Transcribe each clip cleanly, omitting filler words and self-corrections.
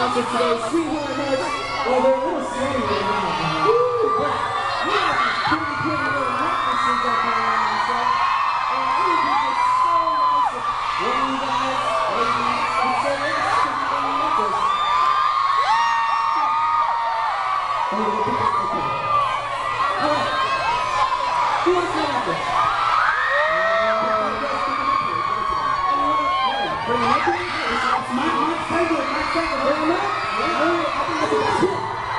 sponsor today, Sweetheart Hugs. Well, they're a little sweaty right now. Woo! But we have these pretty little necklaces up on our set. And it would be just so nice if one of you guys would say yes to the necklace. Oh, we'll pick it. Okay. All right. Who wants my necklace? Bring it up here. It's my favorite. Bring him up. Yeah. All right. I think that's it.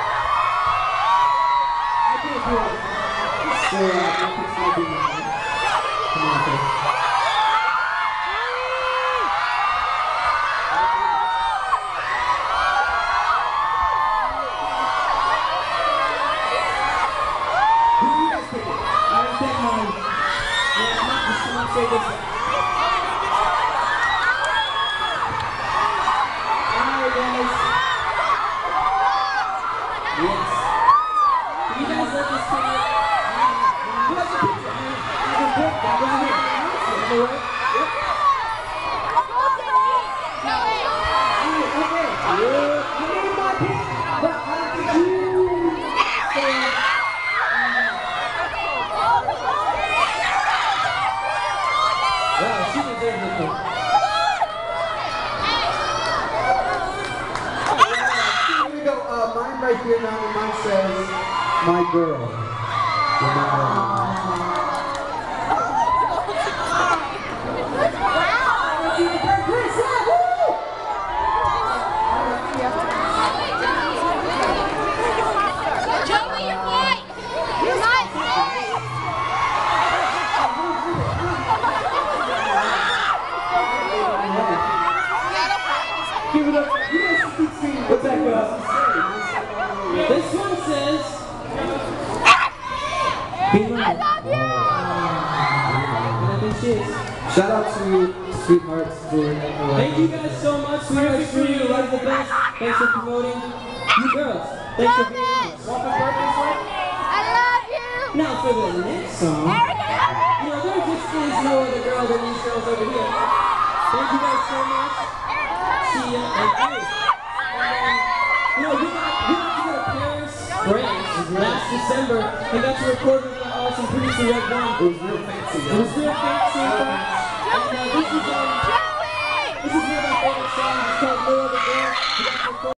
I think it's good. So, it's not being right. Come on, okay. Who do you guys pick it? I already picked mine. Yeah, I'm not just going to say this one. Yes. Can you guys let this thing out? Who has a picture? I can pick that right here. Am I right? Yep. Okay. I made my pick, but how did you say it? Wow, she deserves it though. Mine right here now, and mine says, my girl. Joey, you're white! You're white! Give it up. You guys keep singing. What's that girl? This one says, I love you! Shout out to Sweethearts for thank you guys so much. Sweethearts for you. Love the best. Thanks for promoting. You girls, thanks for being on. I love you! Now for the next song. You know, there just is no other girl than these girls over here. Thank you guys so much. See ya. Thank you. You know, we got to go to Paris, France, last December, and got to record with my awesome producer, Red One. It was real fancy. It was real fancy. And this is one of my favorite songs. It's called No Other Girl.